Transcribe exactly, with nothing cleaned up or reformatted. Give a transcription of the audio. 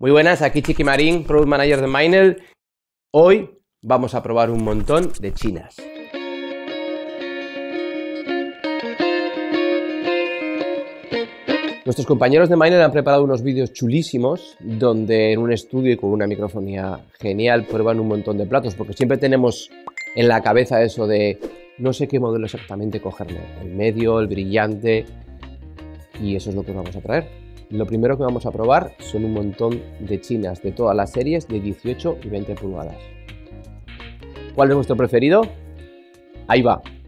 Muy buenas, aquí Chiqui Marín, Product Manager de Miner. Hoy vamos a probar un montón de chinas. Nuestros compañeros de Miner han preparado unos vídeos chulísimos donde en un estudio y con una microfonía genial prueban un montón de platos, porque siempre tenemos en la cabeza eso de no sé qué modelo exactamente cogerme, el medio, el brillante, y eso es lo que vamos a traer. Lo primero que vamos a probar son un montón de chinas de todas las series de dieciocho y veinte pulgadas. ¿Cuál es vuestro preferido? Ahí va.